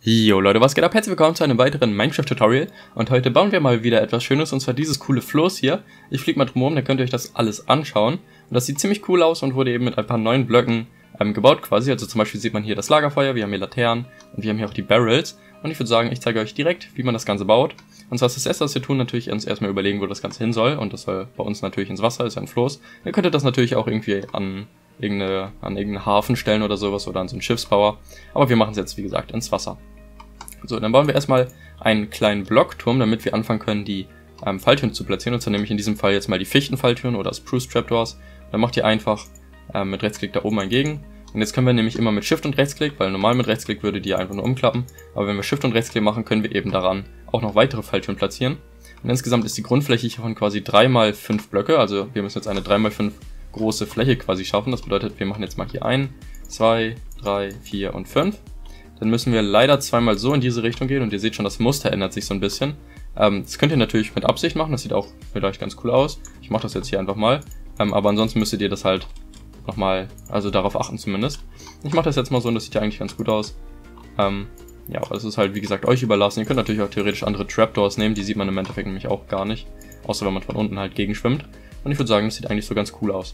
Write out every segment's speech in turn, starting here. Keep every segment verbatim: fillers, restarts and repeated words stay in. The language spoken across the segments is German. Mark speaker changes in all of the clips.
Speaker 1: Jo Leute, was geht ab? Herzlich willkommen zu einem weiteren Minecraft-Tutorial und heute bauen wir mal wieder etwas Schönes und zwar dieses coole Floß hier. Ich fliege mal drum herum, dann könnt ihr euch das alles anschauen und das sieht ziemlich cool aus und wurde eben mit ein paar neuen Blöcken ähm, gebaut quasi. Also zum Beispiel sieht man hier das Lagerfeuer, wir haben hier Laternen und wir haben hier auch die Barrels und ich würde sagen, ich zeige euch direkt, wie man das Ganze baut. Und zwar ist das erste, was wir tun, natürlich uns erstmal überlegen, wo das Ganze hin soll und das soll bei uns natürlich ins Wasser, ist ja ein Floß. Ihr könntet das natürlich auch irgendwie an irgendeine, an irgendeinen Hafen stellen oder sowas oder an so einen Schiffsbauer, aber wir machen es jetzt wie gesagt ins Wasser. So, dann bauen wir erstmal einen kleinen Blockturm, damit wir anfangen können, die ähm, Falltüren zu platzieren. Und zwar nehme ich in diesem Fall jetzt mal die Fichtenfalltüren oder Spruce Trapdoors. Dann macht ihr einfach ähm, mit Rechtsklick da oben entgegen. Und jetzt können wir nämlich immer mit Shift und Rechtsklick, weil normal mit Rechtsklick würde die einfach nur umklappen. Aber wenn wir Shift und Rechtsklick machen, können wir eben daran auch noch weitere Falltüren platzieren. Und insgesamt ist die Grundfläche hiervon quasi drei mal fünf Blöcke. Also wir müssen jetzt eine drei mal fünf große Fläche quasi schaffen. Das bedeutet, wir machen jetzt mal hier ein, zwei, drei, vier und fünf. Dann müssen wir leider zweimal so in diese Richtung gehen und ihr seht schon, das Muster ändert sich so ein bisschen. Ähm, das könnt ihr natürlich mit Absicht machen, das sieht auch vielleicht ganz cool aus. Ich mache das jetzt hier einfach mal, ähm, aber ansonsten müsstet ihr das halt nochmal, also darauf achten zumindest. Ich mache das jetzt mal so und das sieht ja eigentlich ganz gut aus. Ähm, ja, aber es ist halt wie gesagt euch überlassen. Ihr könnt natürlich auch theoretisch andere Trapdoors nehmen, die sieht man im Endeffekt nämlich auch gar nicht. Außer wenn man von unten halt gegenschwimmt. Und ich würde sagen, das sieht eigentlich so ganz cool aus.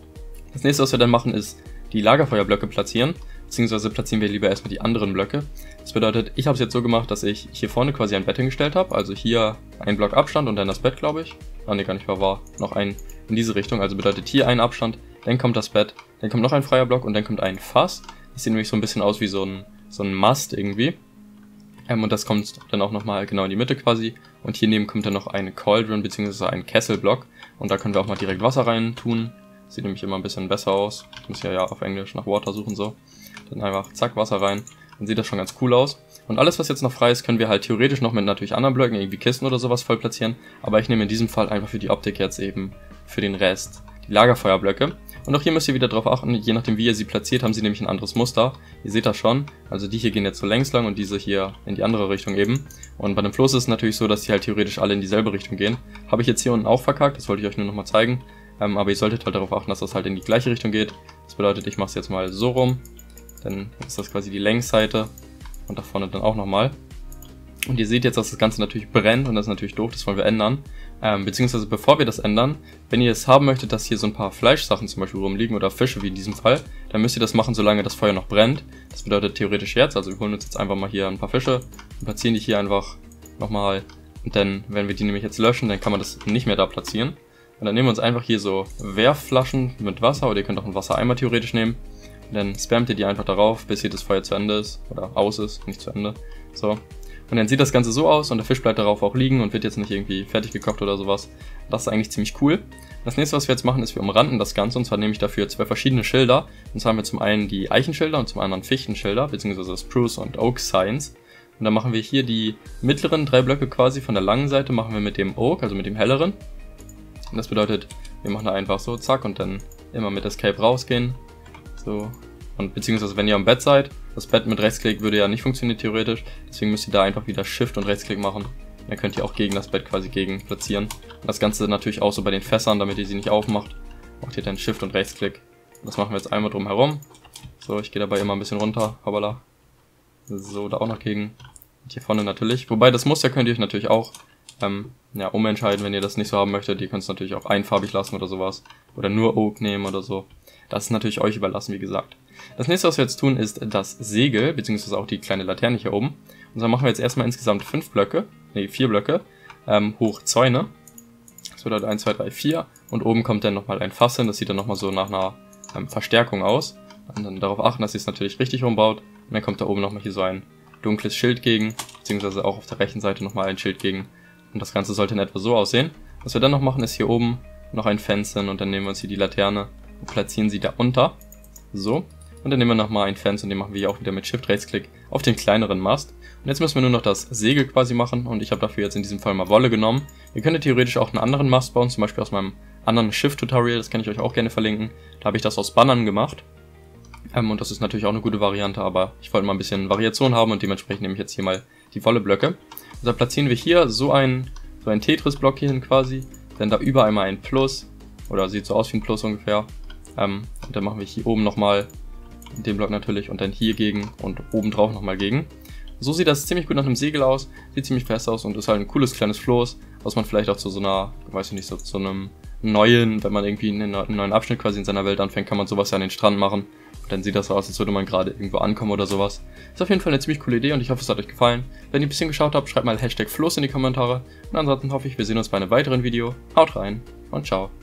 Speaker 1: Das nächste, was wir dann machen, ist die Lagerfeuerblöcke platzieren. Beziehungsweise platzieren wir lieber erstmal die anderen Blöcke. Das bedeutet, ich habe es jetzt so gemacht, dass ich hier vorne quasi ein Bett hingestellt habe. Also hier ein Block Abstand und dann das Bett, glaube ich. Ah ne, gar nicht wahr, war noch ein in diese Richtung. Also bedeutet hier ein Abstand, dann kommt das Bett, dann kommt noch ein freier Block und dann kommt ein Fass. Das sieht nämlich so ein bisschen aus wie so ein, so ein Mast irgendwie. Ähm, und das kommt dann auch nochmal genau in die Mitte quasi. Und hier neben kommt dann noch ein Cauldron bzw. ein Kesselblock. Und da können wir auch mal direkt Wasser rein tun. Sieht nämlich immer ein bisschen besser aus. Ich muss ja ja auf Englisch nach Water suchen so. Dann einfach zack, Wasser rein. Dann sieht das schon ganz cool aus. Und alles, was jetzt noch frei ist, können wir halt theoretisch noch mit natürlich anderen Blöcken, irgendwie Kisten oder sowas voll platzieren. Aber ich nehme in diesem Fall einfach für die Optik jetzt eben für den Rest die Lagerfeuerblöcke. Und auch hier müsst ihr wieder drauf achten, je nachdem wie ihr sie platziert, haben sie nämlich ein anderes Muster. Ihr seht das schon. Also die hier gehen jetzt so längs lang und diese hier in die andere Richtung eben. Und bei dem Floß ist es natürlich so, dass die halt theoretisch alle in dieselbe Richtung gehen. Habe ich jetzt hier unten auch verkackt, das wollte ich euch nur nochmal zeigen. Ähm, aber ihr solltet halt darauf achten, dass das halt in die gleiche Richtung geht. Das bedeutet, ich mache es jetzt mal so rum. Dann ist das quasi die Längsseite und da vorne dann auch nochmal. Und ihr seht jetzt, dass das Ganze natürlich brennt und das ist natürlich doof, das wollen wir ändern. Ähm, beziehungsweise bevor wir das ändern, wenn ihr es haben möchtet, dass hier so ein paar Fleischsachen zum Beispiel rumliegen oder Fische wie in diesem Fall, dann müsst ihr das machen, solange das Feuer noch brennt. Das bedeutet theoretisch jetzt, also wir holen uns jetzt einfach mal hier ein paar Fische und platzieren die hier einfach nochmal. Und dann, wenn wir die nämlich jetzt löschen, dann kann man das nicht mehr da platzieren. Und dann nehmen wir uns einfach hier so Werfflaschen mit Wasser oder ihr könnt auch einen Wassereimer theoretisch nehmen. Und dann spammt ihr die einfach darauf, bis hier das Feuer zu Ende ist. Oder aus ist, nicht zu Ende. So. Und dann sieht das Ganze so aus und der Fisch bleibt darauf auch liegen und wird jetzt nicht irgendwie fertig gekocht oder sowas. Das ist eigentlich ziemlich cool. Das nächste, was wir jetzt machen, ist, wir umranden das Ganze. Und zwar nehme ich dafür zwei verschiedene Schilder. Und zwar haben wir zum einen die Eichenschilder und zum anderen Fichtenschilder, beziehungsweise Spruce und Oak Signs. Und dann machen wir hier die mittleren drei Blöcke quasi von der langen Seite, machen wir mit dem Oak, also mit dem helleren. Und das bedeutet, wir machen da einfach so, zack, und dann immer mit Escape rausgehen. So, und beziehungsweise wenn ihr am Bett seid, das Bett mit Rechtsklick würde ja nicht funktionieren theoretisch, deswegen müsst ihr da einfach wieder Shift und Rechtsklick machen. Dann könnt ihr auch gegen das Bett quasi gegen platzieren. Und das Ganze natürlich auch so bei den Fässern, damit ihr sie nicht aufmacht, macht ihr dann Shift und Rechtsklick. Und das machen wir jetzt einmal drum herum. So, ich gehe dabei immer ein bisschen runter, hoppala. So, da auch noch gegen. Und hier vorne natürlich. Wobei das Muster könnt ihr euch natürlich auch ähm, ja, umentscheiden, wenn ihr das nicht so haben möchtet. Ihr könnt es natürlich auch einfarbig lassen oder sowas. Oder nur Oak nehmen oder so. Das ist natürlich euch überlassen, wie gesagt. Das nächste, was wir jetzt tun, ist das Segel, beziehungsweise auch die kleine Laterne hier oben. Und dann machen wir jetzt erstmal insgesamt fünf Blöcke, nee, vier Blöcke, ähm, hoch Zäune. Das bedeutet eins, zwei, drei, vier. Und oben kommt dann nochmal ein Fass hin, das sieht dann nochmal so nach einer ähm, Verstärkung aus. Und dann darauf achten, dass ihr es natürlich richtig rumbaut. Und dann kommt da oben nochmal hier so ein dunkles Schild gegen, beziehungsweise auch auf der rechten Seite nochmal ein Schild gegen. Und das Ganze sollte in etwa so aussehen. Was wir dann noch machen, ist hier oben noch ein Fenster und dann nehmen wir uns hier die Laterne und platzieren sie da unter. So. Und dann nehmen wir nochmal ein Fenster und den machen wir hier auch wieder mit Shift-Rechtsklick auf den kleineren Mast. Und jetzt müssen wir nur noch das Segel quasi machen und ich habe dafür jetzt in diesem Fall mal Wolle genommen. Ihr könntet theoretisch auch einen anderen Mast bauen, zum Beispiel aus meinem anderen Schiff-Tutorial, das kann ich euch auch gerne verlinken. Da habe ich das aus Bannern gemacht. Ähm, und das ist natürlich auch eine gute Variante, aber ich wollte mal ein bisschen Variation haben und dementsprechend nehme ich jetzt hier mal die Wolle-Blöcke. Und da platzieren wir hier so ein, so ein Tetris-Block hier hin quasi, dann da über einmal ein Plus, oder sieht so aus wie ein Plus ungefähr. Ähm, und dann machen wir hier oben nochmal den Block natürlich und dann hier gegen und oben drauf nochmal gegen. So sieht das ziemlich gut nach einem Segel aus, sieht ziemlich fest aus und ist halt ein cooles kleines Floß, was man vielleicht auch zu so einer, weiß ich nicht, so zu einem neuen, wenn man irgendwie einen, einen neuen Abschnitt quasi in seiner Welt anfängt, kann man sowas ja an den Strand machen. Und dann sieht das so aus, als würde man gerade irgendwo ankommen oder sowas. Ist auf jeden Fall eine ziemlich coole Idee und ich hoffe, es hat euch gefallen. Wenn ihr ein bisschen geschaut habt, schreibt mal Hashtag Floß in die Kommentare. Und ansonsten hoffe ich, wir sehen uns bei einem weiteren Video. Haut rein und ciao.